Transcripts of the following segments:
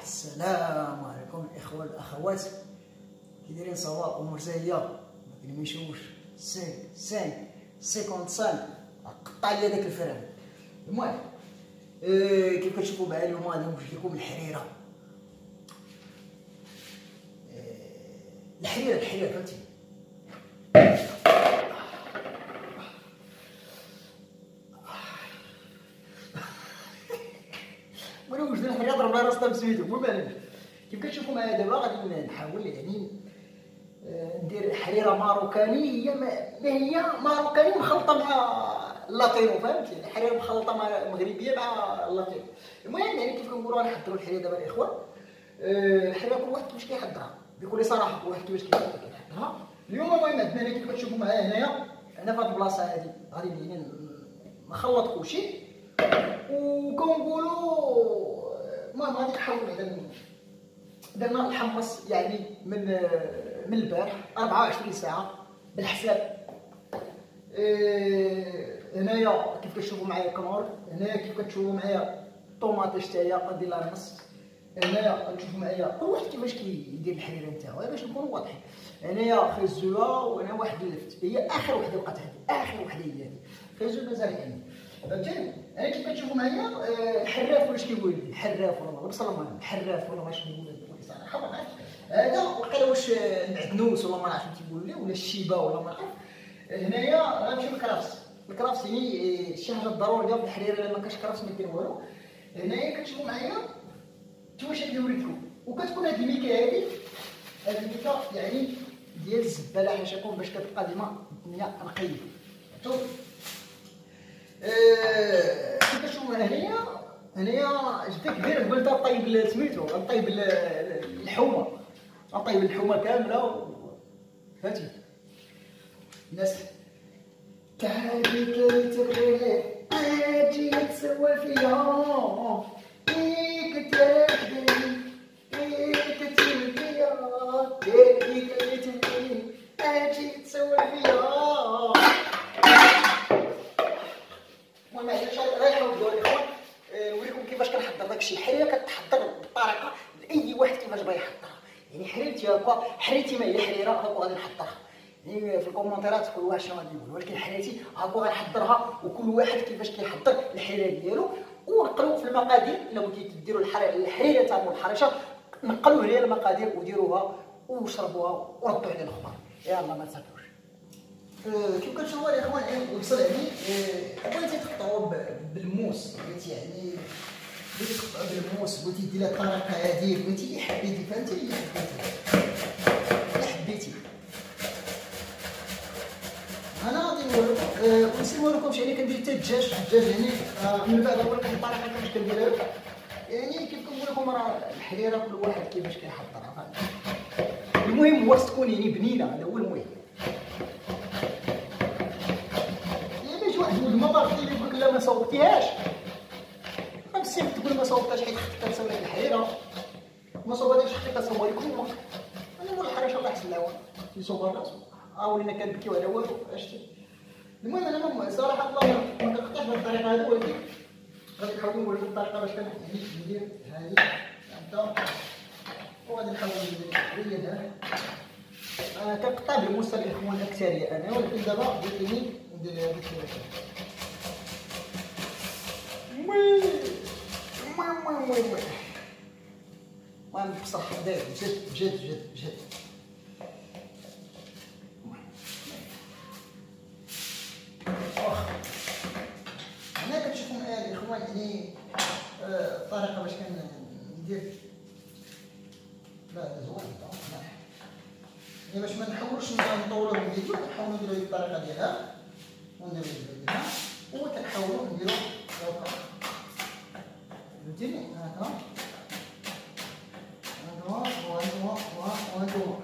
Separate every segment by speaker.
Speaker 1: السلام عليكم الاخوه والاخوات، كي دايرين صواب ومرزايه ما كنمشيوش 55 قطع لي هذاك الفران. المهم كيف كتشوفوا معايا اليوم غادي نوجد لكم الحريره. الحريره فهمتي. وانا وجد الحريره ضرب راسنا بسميتو. المهم كيف كتشوفوا معايا دابا غادي نحاول يعني ندير حريره ماروكانيه، ما هي ماروكانيه مخلطه مع اللاتينو، فهمتي؟ الحريره مخلطه مع مغربيه مع اللاتينو. المهم يعني كيف كنقولوا غنحضروا الحريره دابا الاخوان. الحريره كل واحد كيفاش كيحضرها بكل صراحه، كل واحد كيفاش كيحضرها. اليوم المهم عندنا هنا كيف كتشوفوا معايا هنايا، انا في هاد البلاصه هادي غادي يعني نخلط كلشي وكنقولوا المهم غادي نحاول بعدا درنا الحمص يعني من البارح 24 ساعه بالحساب. هنايا كيف كتشوفوا معايا كنور، هنايا كيف كتشوفوا معايا طوماطيش تاعي غادي لها نص، هنايا كتشوفوا معايا كل واحد كيفاش كيدير الحريره نتاعو باش نكونوا واضحين. هنايا خيزوله وهنا واحد اللفت، هي اخر وحده بقات، هذه اخر وحده هي هذه خيزوله مازال يعني فهمتيني. انا كيف كتشوفوا معايا الحراف واش كيقول لي الحراف والله بصح الله الحراف والله واش كيقول لي صراحه ما عرفتش هذا وقيلا واش المعدنوس ولا ما عرفتش تيقولوا لي ولا الشيبه ولا ما عرف. هنايا غنمشيو للكرافس. الكرافس يعني شي حاجه ضروريه في الحريره، الا ما كانش كرافس ما دير والو. هنايا كتشوفوا معايا نتوما شكل وريتكم، وكتكون هاد الميكا هادي يعني ديال الزباله حاش يكون باش كتبقى ديما الدنيا نقيه. كيف كتشوفوا هنايا جدا كبير قبل طيب سميتو غنطيب الحومه، غنطيب الحومه كامله فهمتي. الناس تعالي كي تبغي اجي تسوى فيها كي تاخدني كي تبغي كي تبغي اجي تسوى فيها. المهم علاش رايحه نديروا الاخوان نوريكم كيفاش كنحضر داكشي. الحريره كتحضر بالطريقه لاي واحد كيفاش بغا يحضرها، يعني حريرتي هكا حريرتي ما هي حريره هكا غادي نحضرها يعني في الكومونتيرات كل واحد شنو غادي يقول، ولكن حريرتي هكا غنحضرها وكل واحد كيفاش كيحضر الحريره ديالو. ونقلوا في المقادير الا بغيتو ديروا الحريره تاع الحريشه نقلوا هي المقادير وديروها وشربوها وردوا على الاخبار. يلا ما تسكروش. كيف كتشوفوا الاخوان وصل يعني بغيتي تقطعوا بالموس، بغيتي يعني بغيتي تقطعوا بالموس، بغيتي ديري الطريقه هذه، بغيتي اللي حبيتي فهمتي اللي حبيتي. انا غادي نوريكم ونسيت نوريكمش يعني كندير حتى الدجاج يعني من بعد نوريكم الطريقه كيفاش كنديرها. يعني كيف كنقول لكم راه الحريره كل واحد كيفاش كيحضرها. المهم هو تكون يعني بنينه، هذا هو المهم. يعني واحد يقول ما باغي يقول لك لا ما صوبتيهاش، بزاف تقول ما صوبتهاش حيت خديتها تسوي لك الحريره ما صوبتيش خديتها تصوب لك هما. انا مول الحريشه الله يحسن العوان تيصوب راسو ولينا كنبكيو على والو عرفتي. المهم انا صراحه الله ما كنقطعش بهذه الطريقه هذه، ولكن غادي نحاول نوريكم الطريقه باش ندير هذه هكذا وغادي نحاول ندير الحريره. انا كنقطع بالموس الاخوان اكثريه انا، ولكن دابا بغيت ندير هذا الشيء. المهم بصح داير بجد. هنا كتشوفوا معايا الاخوان يعني الطريقه باش كندير. لا زوين يعني باش ما نحاولوش نطولوا الفيديو، نحاولوا نديروا الطريقه ديالها ونديروا ديالها وتنحاولوا نديروا هكا فهمتيني. هكا وهكا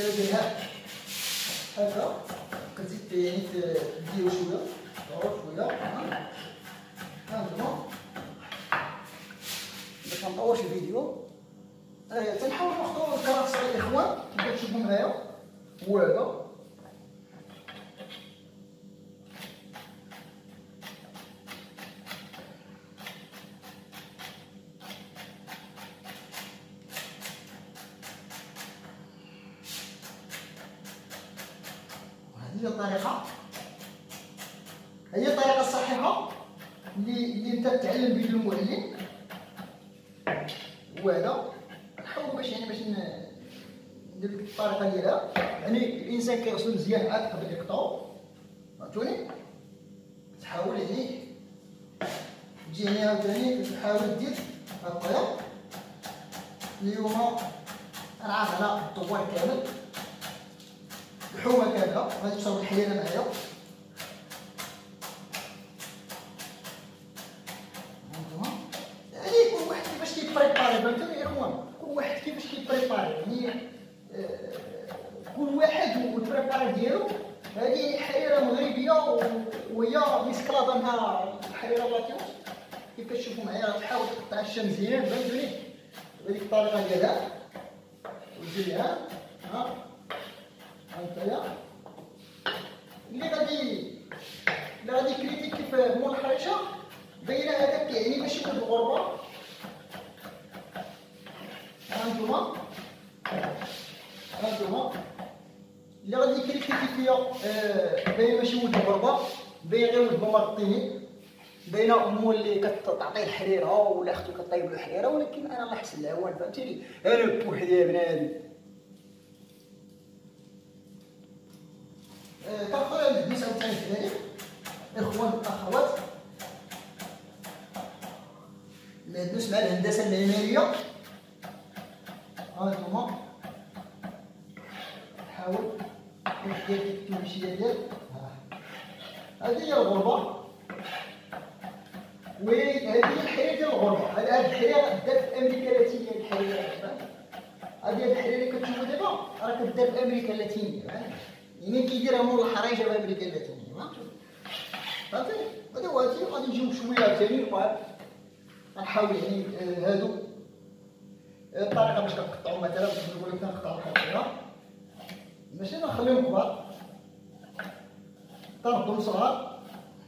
Speaker 1: هكا كتزيد يعني ديرو شويه ضروري شويه وهذا هي الطريقة، هي الطريقة الصحيحة اللي انت تتعلم بها المعلم. وهذا نحاولوا باش ندير لك الطريقة ديالها. يعني الإنسان كيغسل مزيان عاد قبل يقطعو، فهمتوني؟ تحاول يعني تجي هنا عاوتاني تحاول دير هكايا. اليوم غنعاد على الدوار كامل، الحومة كاملة، غادي تشرب الحليلة معايا. يعني كل واحد كيفاش كيبريباري، فهمتوني يا اخوان؟ كل واحد كيفاش كيبريباري، يعني كل واحد والبريباري ديالو. هذه حريرة مغربية وهي مسكلاطة مع الحريرة بلاطيوس. كيف كتشوفوا معايا تحاول تقطع الشا مزيان، فهمتوني؟ بهذيك الطريقة ديالها وديريها ها هانتايا. اللي غادي كريتيك كيف مول الحريشه باينه هذاك، يعني ماشي كل الغربه. هانتوما اللي غادي كريتيكي فيا باينه ماشي ولد الغربه، باين غير ولد ماما الطيني، باينه امو اللي كتعطيه الحريره ولا اختو كطيب له الحريره. ولكن انا الله يحسن العوان، فهمتيني؟ انا بوحدي يا بنادم. كنقول على البيس عاوتاني كذلك اخوان الاخوات اللي ندوس مع الهندسه المعماريه. هانتوما حاول دير التمشيه ديال هذه هي الغربه، وهذه هي الحريره ديال الغربه. هذه الحريره دات في امريكا اللاتينيه. الحريره هذه الحريره اللي كتشوفوا دابا راه كدار في امريكا اللاتينيه، يعني كيديرها مول الحرايجه في امريكا اللاتينيه، فهمتي؟ هذا هو. هادي غادي نجيو شويه ثاني وبعد غنحاول يعني هادو الطريقه باش كنقطعو. مثلا باش نقول لك كنقطعو الحريره ماشي نخليهم كبار، كنردهم صغار.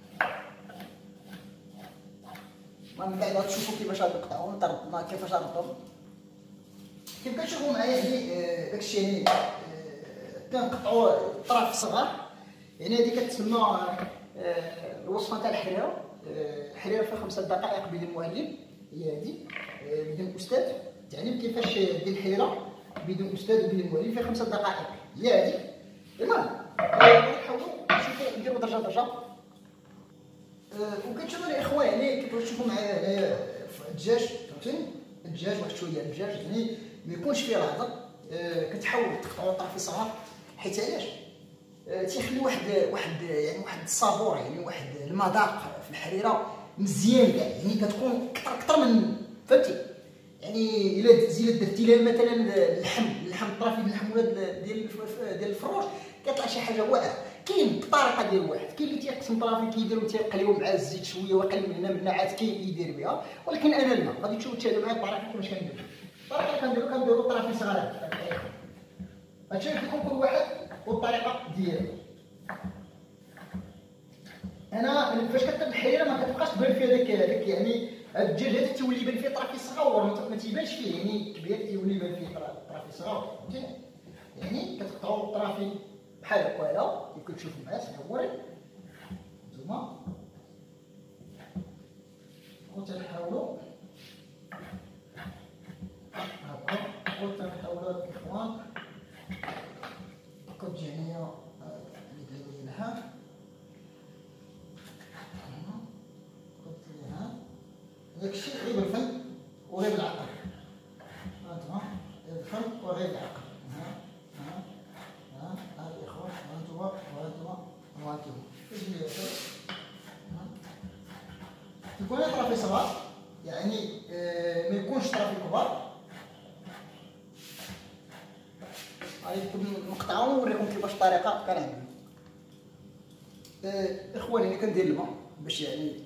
Speaker 1: من بعد غتشوفوا كيفاش غنقطعوهم، كيفاش غنردهم. كيف كتشوفوا معايا داكشي يعني كنقطعو الطرف الصغار. يعني هذه كتسمى الوصفه تاع الحريره. الحريره فيها 5 دقائق بيد المعلم، هي هذه بيد الاستاذ. تعلم كيفاش دير الحريره بيد الاستاذ وبيد المعلم فيها 5 دقائق، هي هذه. المهم نحاولوا نشوفوا نديروا درجه درجه. وكتشوفوا الاخوان يعني كيفاش تشوفوا معايا هنايا الدجاج، فهمتوني؟ الدجاج واحد شويه الدجاج يعني ما يكونش فيه العظم. كتحاول تقطعوا طرفي صغار، حيت علاش تيخلي واحد يعني واحد الصابور، يعني واحد المذاق في الحريره مزيان كاع. يعني كتكون اكثر من، فهمتي؟ يعني الا درتي لها مثلا اللحم الطرفي اللحم ولا ديال الفروج كيطلع شي حاجه واعره. كاين الطريقه ديال واحد، كاين اللي تيقسم طرافي كيديرو تيقليو مع الزيت شويه ويقلب من هنا من هنا، عاد كاين يدير بها. ولكن انا لا، غادي تشوفوا تشاهدوا معايا الطريقه كيفاش كندير. الطريقه اللي كنديرو طرافي صغار. هادشي لكم كل واحد والطريقه ديالو. انا فاش كتطيب الحريره ما كتبقاش تبان فيها داك يعني الدجاج هذا تيولي يبان فيه طرافي صغار، ما تيبانش فيه يعني كبير، تيولي يبان فيه طرافي صغار، فهمتي؟ يعني كتقطعوا الطرافي بحال هكايا كيف كتشوفوا معايا صوري نتوما. وتنحاولوا هكا، وتنحاولوا الاخوان كتجي هنايا ديالها داكشي غير بالفم وغير بالعقل. هانتوما الفم وغير العقل. ها الاخوان هانتوما تكون طرافي صغار، يعني ما يكونش طرافي كبار. غادي نقطعو ونوريكم كيفاش الطريقه كنعملو. اخواني انا كندير الماء باش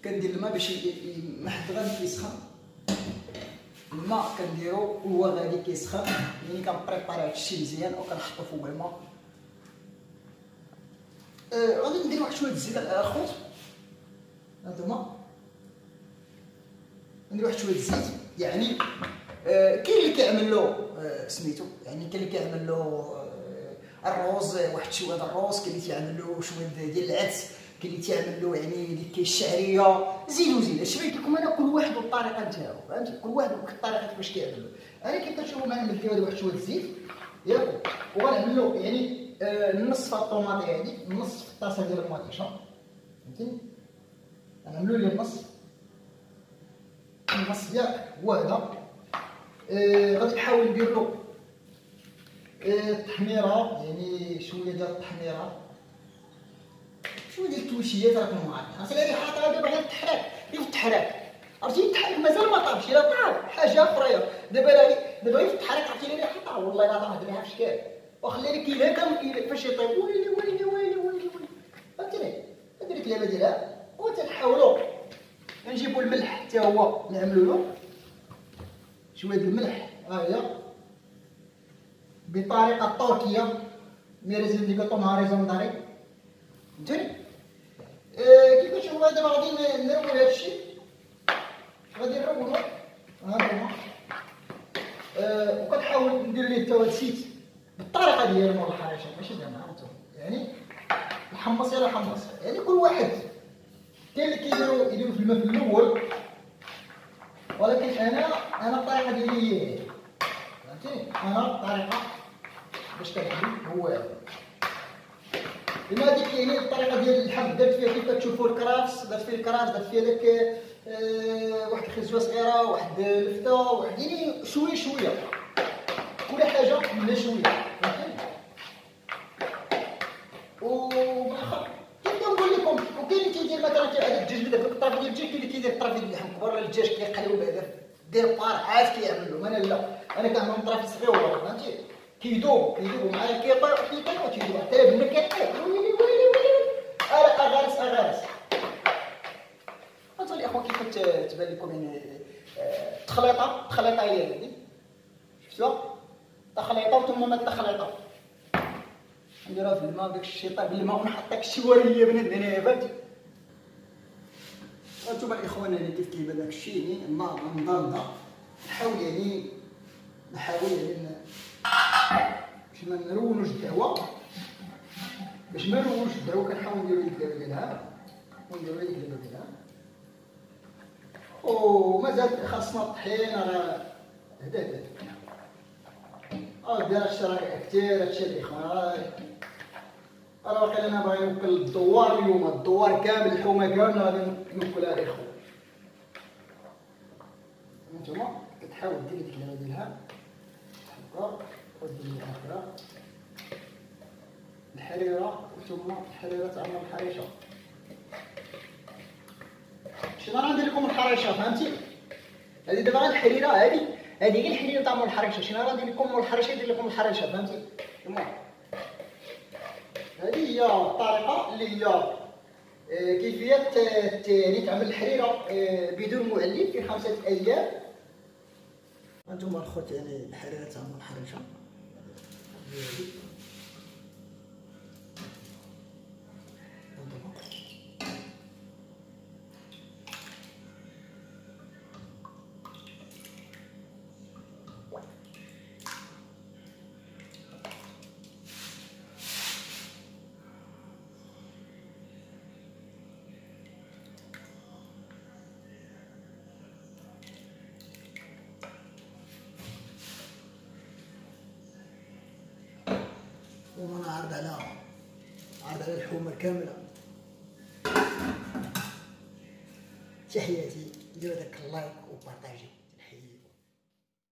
Speaker 1: ما حد غادي كيسخن. الماء كنديرو وهو غادي كيسخن، يعني كنبريباري هادشي مزيان وكنحطو فوق الماء غادي ندير واحد شويه الزيت الخوت. هانتوما ندير واحد شويه الزيت. يعني كاين اللي كيعمل له سميتو، يعني كاين اللي كيعمل له الروز، واحد شويه د الروز، كاين اللي تيعمل له شويه ديال العدس، كاين اللي تيعمل له يعني اللي الشعريه. زيدو اش بغيت لكم انا، كل واحد والطريقه نتاعو، فهمتي؟ كل واحد والطريقه كيفاش كيعمل له. انا كيف كتشوفوا معايا ندير واحد شويه الزيت ياك، وغنعمل له يعني النص فيها الطوماطي هادي، النص في الطاسه ديال المطيشه، فهمتيني؟ غنعملو ليه النص ياك هو هذا. غادي نحاول ندير له التحميره، يعني شويه ديال التحميره، شويه ديال التوشيات. راكم عارفين اصلا الريحه غادي باغي تحرق، غير التحراك عرفتي. التحراك مازال ما طابش، الا طاب حاجه اخرى. دابا غير التحراك عرفتي الريحه طاب، والله الا طاب الريحه في شكال، وخلي لك كيلها كامل فاش يطيب. ويلي ويلي ويلي ويلي فهمتيني. ندير الكلابه ديالها وتنحاولوا نجيبوا الملح حتى هو نعملوا له شويه الملح. ها هي بطريقه تركيه، ميريزين ديك طوم ريزون داري، فهمتيني؟ كيف كتشوفوا دابا غادي نروّل هادشي، غادي نروّلو هانتوما. وكنحاول ندير ليه تا هو الزيت بالطريقه ديال مول الحريشه، ماشي زعما هانتوما يعني نحمص يلا حمص. يعني كل واحد كاين اللي يديرو في الماء في الاول، ولكن انا الطريقه ديالي هي هادي، فهمتيني؟ انا الطريقه باش كنعمل هو هذا. لما هذيك يعني الطريقه ديال الحب درت فيها كيف كتشوفوا الكرافس، درت فيه الكرافس، درت فيها داك واحد الخزوه صغيره، واحد الفته، واحد يعني شويه كل حاجه منها شويه، فهمتيني؟ وبالاخر كيف كنقول لكم، وكاين اللي تيدير مثلا هذاك الدجاج داك الطرف ديال الدجاج، كاين اللي تيدير الطرف ديال اللحم كبر، ولا الدجاج كيقليو بعدا دير طارحات كيعمل له. انا لا، انا كنعمل طرف صغيور، فهمتي؟ كيذوبوا معايا كيطيبوا تيذوبوا حتى بنا كيطيب. ويلي اغارس هانتوما الاخوان كيف تبان لكم يعني التخليطه هي هذه، شفتوها؟ تخليطه ثم التخليطه نديرها في الماء، داك الشيء طيب بالماء، ونحط داك الشواريه بنادم هنايا، فهمتي؟ هانتوما الاخوان يعني كيف كيبان داك الشيء، يعني النار مضاده. نحاول باش ما نرونوش الدعوه، كنحاول نديرو الكلابه ديالها، ومازال خاصنا الطحين. راه هدا دير هادشي راه كثير، هادشي الاخوان. راه واقيلا انا باغي نوكل الدوار اليوم، الدوار كامل، الحومه كامله غادي نوكلها الاخوان. هانتوما كتحاول دير ديك الكلابه ديالها هكا، ودير هكا الحريره، ثم الحريره تعمل الحريشه. شنو غندير لكم الحريشه، فهمتي؟ هذه دابا غير الحريره، هذه هي الحريره تاع مول الحريشه. شنو غندير لكم مول الحريشه؟ يدير لكم الحريشه، فهمتي؟ هذه هي الطريقه اللي هي كيفيه يعني تعمل الحريره بدون معلب في 5 ايام. هانتوما الخوت يعني الحريره تاع مول الحريشه وانا عارض على الحومه كامله. تحياتي، ديروا داك اللايك وبارطاجيو.